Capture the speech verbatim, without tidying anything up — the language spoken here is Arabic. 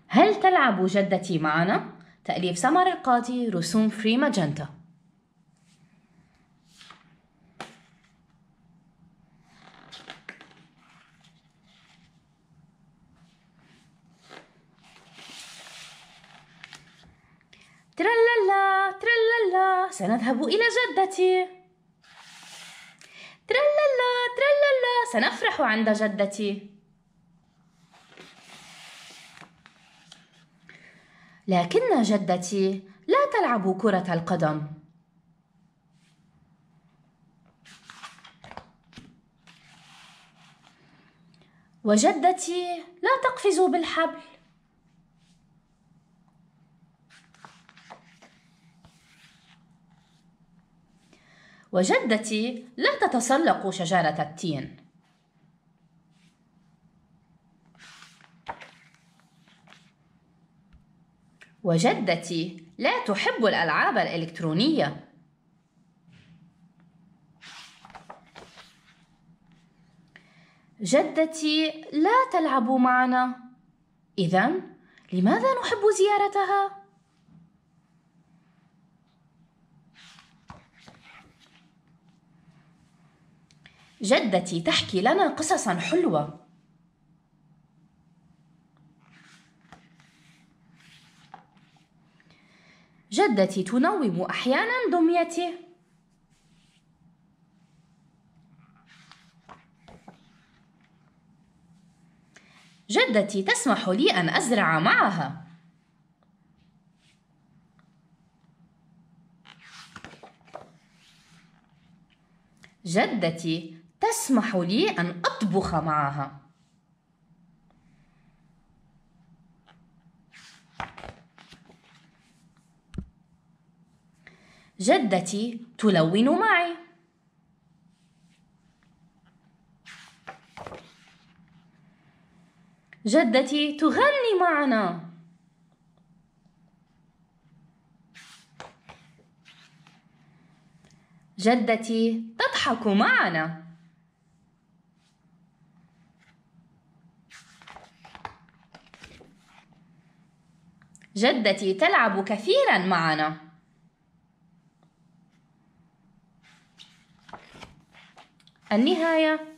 هل تلعب جدتي معنا؟ تأليف سمر القاضي، رسوم فري ماجنتا. ترلالا ترلالا سنذهب إلى جدتي. ترلالا ترلالا سنفرح عند جدتي. لكن جدتي لا تلعب كرة القدم. وجدتي لا تقفز بالحبل. وجدتي لا تتسلق شجرة التين. وجدتي لا تحب الألعاب الإلكترونية. جدتي لا تلعب معنا. إذن لماذا نحب زيارتها؟ جدتي تحكي لنا قصصاً حلوة. جدتي تنوم أحياناً دميتي. جدتي تسمح لي أن أزرع معها. جدتي تسمح لي أن أطبخ معها. جدتي تلون معي. جدتي تغني معنا. جدتي تضحك معنا. جدتي تلعب كثيراً معنا. النهاية.